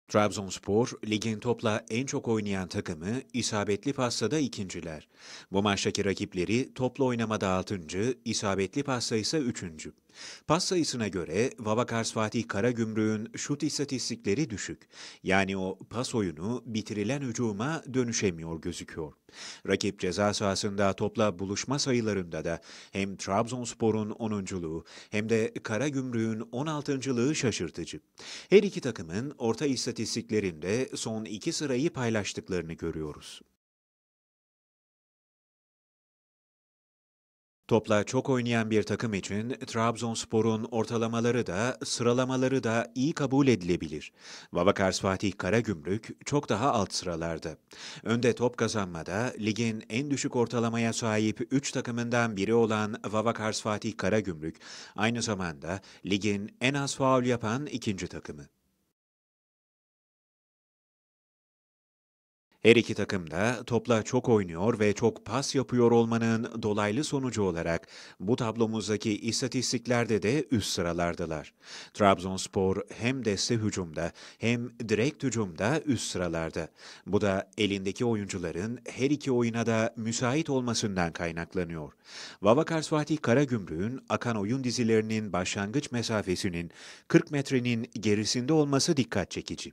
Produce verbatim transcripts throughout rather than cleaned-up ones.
Trabzonspor, ligin topla en çok oynayan takımı, isabetli pastada ikinciler. Bu maçtaki rakipleri topla oynamada altıncı, isabetli pasta ise üçüncü. Pas sayısına göre Vavakars Fatih Karagümrük'ün şut istatistikleri düşük. Yani o pas oyunu bitirilen hücuma dönüşemiyor gözüküyor. Rakip ceza sahasında topla buluşma sayılarında da hem Trabzonspor'un onunculuğu hem de Karagümrük'ün on altıncılığı şaşırtıcı. Her iki takımın orta istatistiklerinde son iki sırayı paylaştıklarını görüyoruz. Topla çok oynayan bir takım için Trabzonspor'un ortalamaları da sıralamaları da iyi kabul edilebilir. Vavakars Fatih Karagümrük çok daha alt sıralarda. Önde top kazanmada ligin en düşük ortalamaya sahip üç takımından biri olan Vavakars Fatih Karagümrük, aynı zamanda ligin en az faul yapan ikinci takımı. Her iki takım da topla çok oynuyor ve çok pas yapıyor olmanın dolaylı sonucu olarak bu tablomuzdaki istatistiklerde de üst sıralardalar. Trabzonspor hem deste hücumda hem direkt hücumda üst sıralarda. Bu da elindeki oyuncuların her iki oyuna da müsait olmasından kaynaklanıyor. Vavakars Fatih Karagümrük'ün akan oyun dizilerinin başlangıç mesafesinin kırk metrenin gerisinde olması dikkat çekici.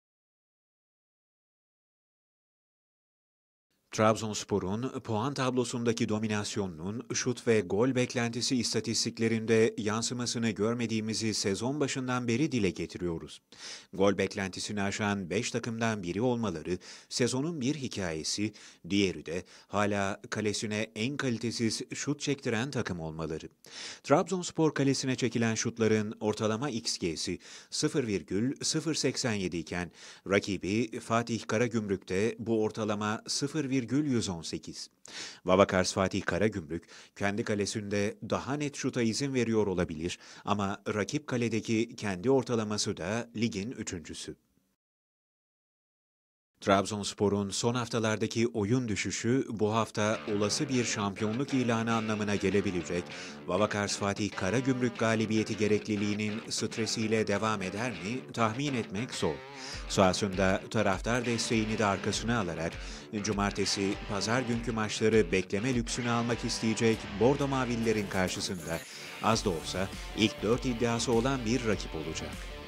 Trabzonspor'un puan tablosundaki dominasyonunun şut ve gol beklentisi istatistiklerinde yansımasını görmediğimizi sezon başından beri dile getiriyoruz. Gol beklentisini aşan beş takımdan biri olmaları sezonun bir hikayesi, diğeri de hala kalesine en kalitesiz şut çektiren takım olmaları. Trabzonspor kalesine çekilen şutların ortalama X G'si sıfır virgül sıfır seksen yedi iken rakibi Fatih Karagümrük'te bu ortalama sıfır virgül yüz on sekiz. Vavakars Fatih Karagümrük kendi kalesinde daha net şuta izin veriyor olabilir ama rakip kaledeki kendi ortalaması da ligin üçüncüsü. Trabzonspor'un son haftalardaki oyun düşüşü bu hafta olası bir şampiyonluk ilanı anlamına gelebilecek. Vavakars Fatih Karagümrük galibiyeti gerekliliğinin stresiyle devam eder mi tahmin etmek zor. Sahasında taraftar desteğini de arkasına alarak cumartesi, pazar günkü maçları bekleme lüksünü almak isteyecek Bordo Mavililerin karşısında az da olsa ilk dört iddiası olan bir rakip olacak.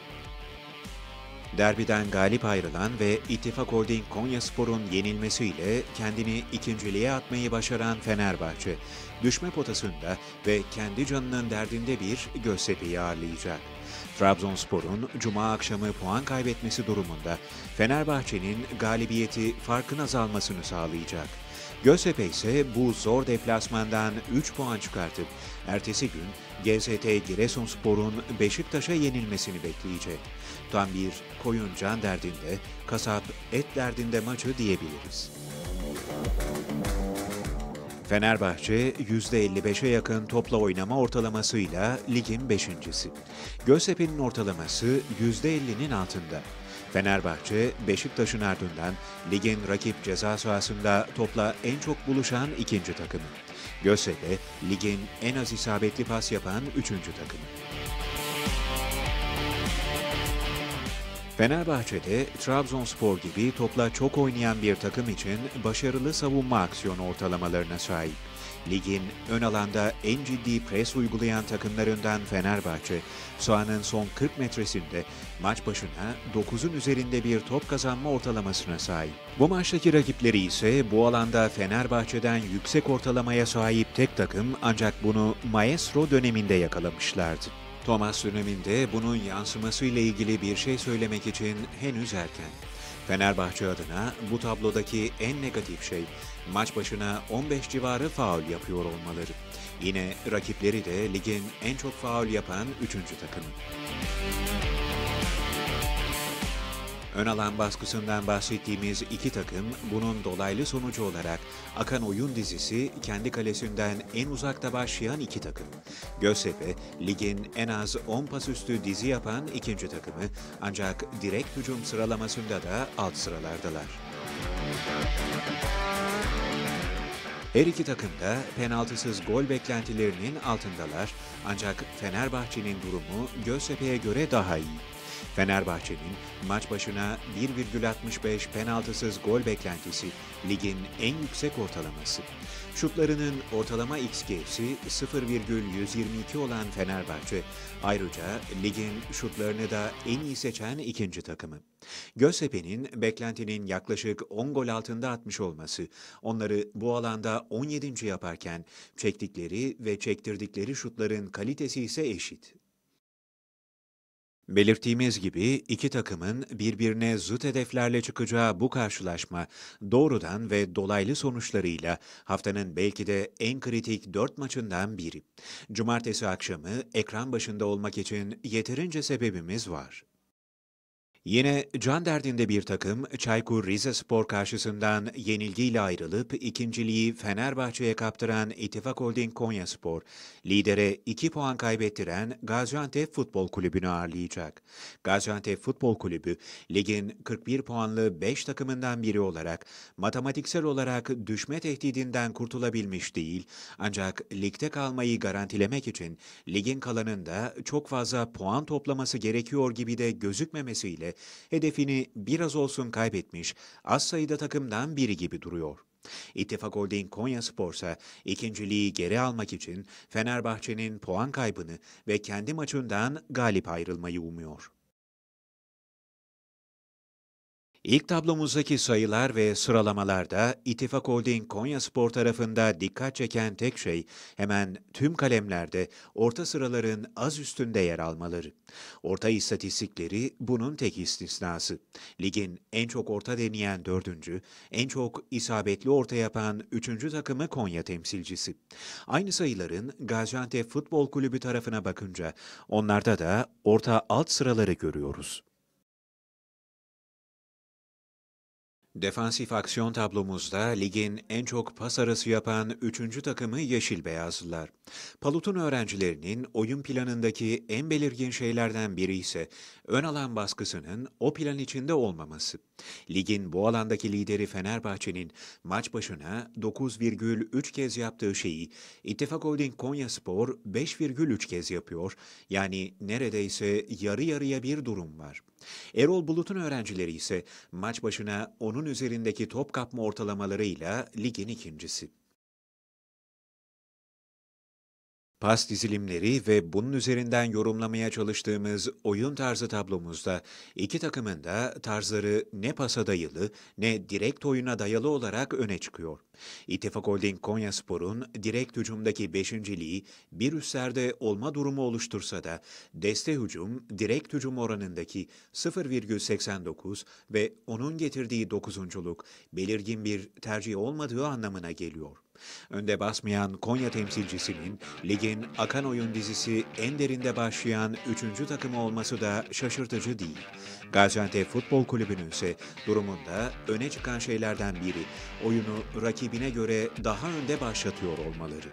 Derbiden galip ayrılan ve İttifak Holding Konyaspor'un yenilmesiyle kendini ikinciliğe atmayı başaran Fenerbahçe, düşme potasında ve kendi canının derdinde bir Göztepe'yi ağırlayacak. Trabzonspor'un Cuma akşamı puan kaybetmesi durumunda Fenerbahçe'nin galibiyeti farkın azalmasını sağlayacak. Göztepe ise bu zor deplasmandan üç puan çıkartıp ertesi gün G Z T Giresunspor'un Beşiktaş'a yenilmesini bekleyecek. Tam bir koyun can derdinde, kasap et derdinde maçı diyebiliriz. Fenerbahçe yüzde elli beşe yakın topla oynama ortalamasıyla ligin beşincisi. Göztepe'nin ortalaması yüzde ellinin altında. Fenerbahçe, Beşiktaş'ın ardından ligin rakip ceza sahasında topla en çok buluşan ikinci takımı. Göztepe, ligin en az isabetli pas yapan üçüncü takımı. Fenerbahçe'de Trabzonspor gibi topla çok oynayan bir takım için başarılı savunma aksiyonu ortalamalarına sahip. Ligin ön alanda en ciddi pres uygulayan takımlarından Fenerbahçe, sahanın son kırk metresinde maç başına dokuzun üzerinde bir top kazanma ortalamasına sahip. Bu maçtaki rakipleri ise bu alanda Fenerbahçe'den yüksek ortalamaya sahip tek takım, ancak bunu Maestro döneminde yakalamışlardı. Thomas döneminde bunun yansımasıyla ilgili bir şey söylemek için henüz erken. Fenerbahçe adına bu tablodaki en negatif şey maç başına on beş civarı faul yapıyor olmaları. Yine rakipleri de ligin en çok faul yapan üçüncü takımı. Ön alan baskısından bahsettiğimiz iki takım bunun dolaylı sonucu olarak akan oyun dizisi kendi kalesinden en uzakta başlayan iki takım. Göztepe ligin en az on pas üstü dizi yapan ikinci takımı, ancak direkt hücum sıralamasında da alt sıralardalar. Her iki takım da penaltısız gol beklentilerinin altındalar, ancak Fenerbahçe'nin durumu Göztepe'ye göre daha iyi. Fenerbahçe'nin maç başına bir virgül altmış beş penaltısız gol beklentisi ligin en yüksek ortalaması. Şutlarının ortalama X G'si sıfır virgül yüz yirmi iki olan Fenerbahçe, ayrıca ligin şutlarını da en iyi seçen ikinci takımı. Göztepe'nin beklentinin yaklaşık on gol altında atmış olması, onları bu alanda on yedinci yaparken çektikleri ve çektirdikleri şutların kalitesi ise eşit. Belirttiğimiz gibi iki takımın birbirine zıt hedeflerle çıkacağı bu karşılaşma doğrudan ve dolaylı sonuçlarıyla haftanın belki de en kritik dört maçından biri. Cumartesi akşamı ekran başında olmak için yeterince sebebimiz var. Yine can derdinde bir takım Çaykur Rizespor karşısından yenilgiyle ayrılıp ikinciliği Fenerbahçe'ye kaptıran İttifak Holding Konyaspor, lidere iki puan kaybettiren Gaziantep Futbol Kulübü'nü ağırlayacak. Gaziantep Futbol Kulübü, ligin kırk bir puanlı beş takımından biri olarak matematiksel olarak düşme tehdidinden kurtulabilmiş değil, ancak ligde kalmayı garantilemek için ligin kalanında çok fazla puan toplaması gerekiyor gibi de gözükmemesiyle hedefini biraz olsun kaybetmiş, az sayıda takımdan biri gibi duruyor. İttifak Holding Konyaspor ise ikinciliği geri almak için Fenerbahçe'nin puan kaybını ve kendi maçından galip ayrılmayı umuyor. İlk tablomuzdaki sayılar ve sıralamalarda İttifak Holding Konyaspor tarafında dikkat çeken tek şey hemen tüm kalemlerde orta sıraların az üstünde yer almaları. Orta istatistikleri bunun tek istisnası. Ligin en çok orta deneyen dördüncü, en çok isabetli orta yapan üçüncü takımı Konya temsilcisi. Aynı sayıların Gaziantep Futbol Kulübü tarafına bakınca onlarda da orta alt sıraları görüyoruz. Defansif aksiyon tablomuzda ligin en çok pas arası yapan üçüncü takımı Yeşil Beyazlılar. Palut'un öğrencilerinin oyun planındaki en belirgin şeylerden biri ise ön alan baskısının o plan içinde olmaması. Ligin bu alandaki lideri Fenerbahçe'nin maç başına dokuz virgül üç kez yaptığı şeyi İttifak Holding Konyaspor beş virgül üç kez yapıyor, yani neredeyse yarı yarıya bir durum var. Erol Bulut'un öğrencileri ise maç başına onun üzerindeki top kapma ortalamalarıyla ligin ikincisi. Pas dizilimleri ve bunun üzerinden yorumlamaya çalıştığımız oyun tarzı tablomuzda iki takımın da tarzları ne pasa dayalı ne direkt oyuna dayalı olarak öne çıkıyor. İttifak Holding Konyaspor'un direkt hücumdaki beşinciliği bir üstlerde olma durumu oluştursa da deste hücum direkt hücum oranındaki sıfır virgül seksen dokuz ve onun getirdiği dokuzunculuk belirgin bir tercih olmadığı anlamına geliyor. Önde basmayan Konya temsilcisinin ligin akan oyun dizisi en derinde başlayan üçüncü takımı olması da şaşırtıcı değil. Gaziantep Futbol Kulübü'nün ise durumunda öne çıkan şeylerden biri oyunu rakibine göre daha önde başlatıyor olmaları.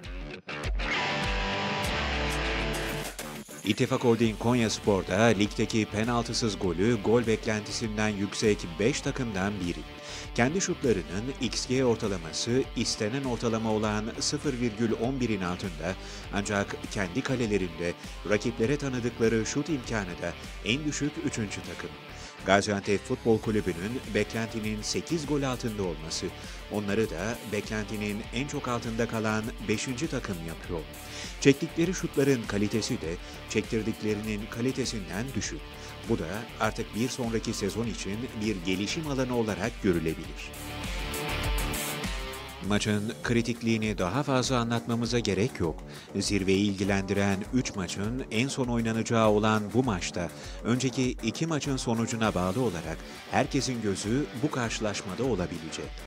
İttifak Holding Konyaspor'da ligdeki penaltısız golü gol beklentisinden yüksek beş takımdan biri. Kendi şutlarının X G ortalaması istenen ortalama olan sıfır virgül on birin altında, ancak kendi kalelerinde rakiplere tanıdıkları şut imkanı da en düşük üçüncü takım. Gaziantep Futbol Kulübü'nün beklentinin sekiz gol altında olması, onları da beklentinin en çok altında kalan beşinci takım yapıyor. Çektikleri şutların kalitesi de çektirdiklerinin kalitesinden düşük. Bu da artık bir sonraki sezon için bir gelişim alanı olarak görülebilir. Maçın kritikliğini daha fazla anlatmamıza gerek yok. Zirveyi ilgilendiren üç maçın en son oynanacağı olan bu maçta önceki iki maçın sonucuna bağlı olarak herkesin gözü bu karşılaşmada olabilecek.